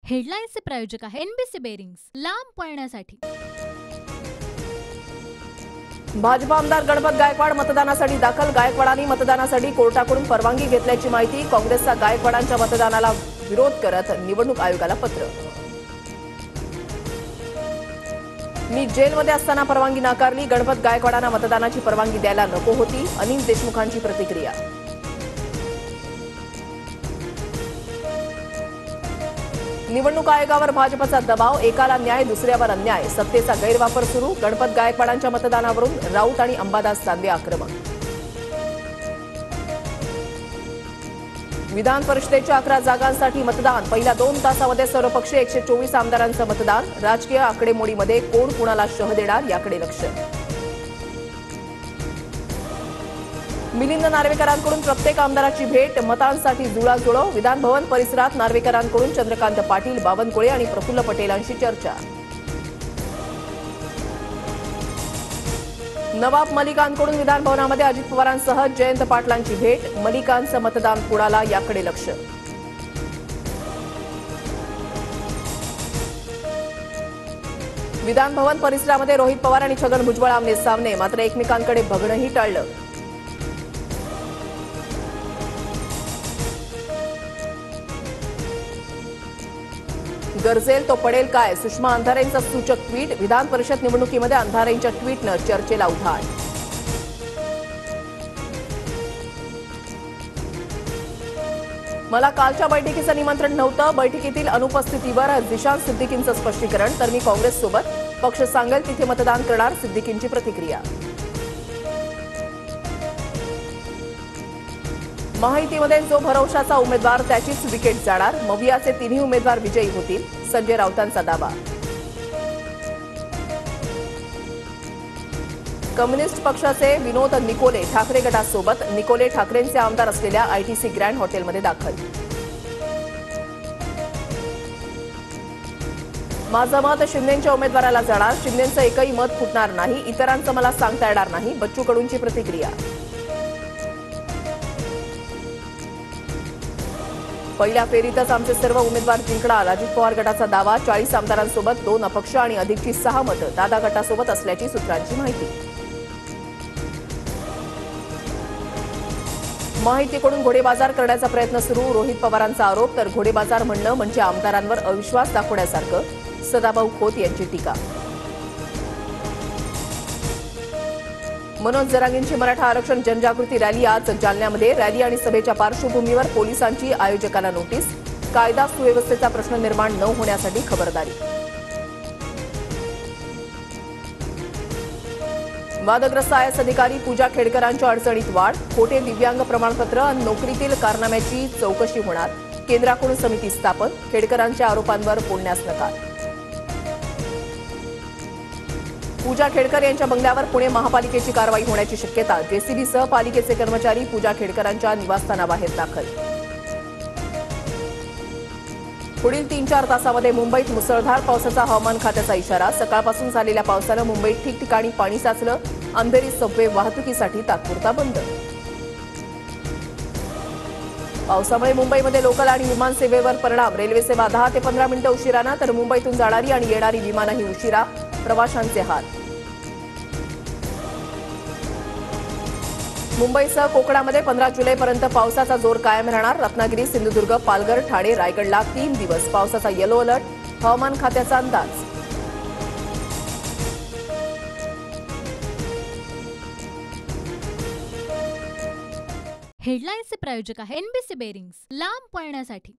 हेडलाईन्सचे प्रायोजक आहे NBC bearings, लांब पळण्यासाठी। भाजप आमदार गणपत गायकवाड मतदानासाठी दाखल। गायकवाडांनी मतदानासाठी कोर्टाकडून परवानगी घेतल्याची माहिती। काँग्रेसचा गायकवाडांच्या मतदानाला विरोध करत निवडणूक आयोगाला पत्र। मी जेलमध्ये असताना परवानगी नाकारली। गणपत गायकवाडांना मतदानाची परवानगी द्यायला नको होती। अनिल देशमुखांची प्रतिक्रिया। निवडणूक आयोगावर भाजपचा दबाव, एकाला न्याय दुसऱ्यावर अन्याय, सत्तेचा गैरवापर सुरू। गणपत गायकवाडांच्या मतदानावरून राऊत आणि अंबादास दानवे आक्रमक। विधान परिषदेच्या 11 जागांसाठी मतदान, पहिल्या 2 तासामध्ये सर्वपक्षीय 124 आमदारांचं मतदान। राजकीय आकडेमोडीमध्ये कोण कुणाला शह देणार याकडे लक्ष। मिलिंद नार्वेकरांकडून प्रत्येक आमदाराची भेट, मतांसाठी जुळाजुळव। विधान भवन परिसरात नार्वेकरांकडून चंद्रकांत पाटील, बावनकुळे आणि प्रफुल्ल पटेलांशी चर्चा। नवाब मलिकांकडून विधान भवनामध्ये अजित पवारांसह जयंत पाटलांची भेट, मलिकांचं मतदान कुणाला याकडे लक्ष। विधान भवन परिसरामध्ये रोहित पवार आणि छगन भुजबळ आमने सामने, मात्र एकमेकांकडे बघणंही टाळलं। गरजेल तो पडेल काय, सुषमा अंधारेंचं सूचक ट्विट। विधान परिषद निवडणुकीमध्ये अंधारेंच्या ट्विटनं चर्चेला उधाण। मला कालच्या बैठकीचं निमंत्रण नव्हतं, बैठकीतील अनुपस्थितीवर जिशान सिद्दीकींचं स्पष्टीकरण। तर मी काँग्रेससोबत, पक्ष सांगेल तिथे मतदान करणार, सिद्दीकींची प्रतिक्रिया। माहितीमध्ये जो भरवशाचा उमेदवार त्याचीच विकेट जाणार, मवियाचे 3ही उमेदवार विजयी होतील, संजय राऊतांचा दावा। कम्युनिस्ट पक्षाचे विनोद निकोले ठाकरे गटासोबत, निकोले ठाकरेंचे आमदार असलेल्या आयटीसी ग्रँड हॉटेलमध्ये दाखल। माझं मत शिंदेंच्या उमेदवाराला जाणार, शिंदेंचं एकही मत फुटणार नाही, इतरांचं मला सांगता येणार नाही, बच्चू कडूंची प्रतिक्रिया। पहिल्या फेरीतच आमचे सर्व उमेदवार जिंकणार, अजित पवार गटाचा दावा। 40 आमदारांसोबत 2 अपक्ष आणि अधिकची 6 मतं दादा गटासोबत असल्याची सूत्रांची माहिती। माहितीकडून घोडेबाजार करण्याचा प्रयत्न सुरू, रोहित पवारांचा आरोप। तर घोडेबाजार म्हणणं म्हणजे आमदारांवर अविश्वास दाखवण्यासारखं, सदाभाऊ खोत यांची टीका। मनोज जरांगेंची मराठा आरक्षण जनजागृती रॅली आज जालन्यामध्ये। रॅली आणि सभेच्या पार्श्वभूमीवर पोलिसांची आयोजकांना नोटीस, कायदा सुव्यवस्थेचा प्रश्न निर्माण न होण्यासाठी खबरदारी। वादग्रस्त आयएस अधिकारी पूजा खेडकरांच्या अडचणीत वाढ, खोटे दिव्यांग प्रमाणपत्र आणि नोकरीतील कारनाम्याची चौकशी होणार, केंद्राकडून समिती स्थापन। खेडकरांच्या आरोपांवर बोलण्यास नकार। पूजा खेडकर यांच्या बंगल्यावर पुणे महापालिकेची कारवाई होण्याची शक्यता, जेसीबीसह पालिकेचे कर्मचारी पूजा खेडकरांच्या निवासस्थानाबाहेर दाखल। पुढील 3-4 तासामध्ये मुंबईत मुसळधार पावसाचा हवामान खात्याचा इशारा। सकाळपासून झालेल्या पावसानं मुंबईत ठिकठिकाणी पाणी साचलं, अंधेरी सबवे वाहतुकीसाठी तात्पुरता बंद। पावसामुळे मुंबईमध्ये लोकल आणि विमान सेवेवर परिणाम, रेल्वे सेवा 10 ते 15 मिनिटं उशिरानं, तर मुंबईतून जाणारी आणि येणारी विमानही उशिरा, प्रवाशांचे हाल। मुंबईसह कोकणामध्ये 15 जुलैपर्यंत पावसाचा जोर कायम राहणार। रत्नागिरी, सिंधुदुर्ग, पालघर, ठाणे, रायगडला 3 दिवस पावसाचा येलो अलर्ट, हवामान खात्याचा अंदाज। हेडलाईन्सचे प्रायोजक आहे एनबीसी बेरिंग्स, लांब पळण्यासाठी।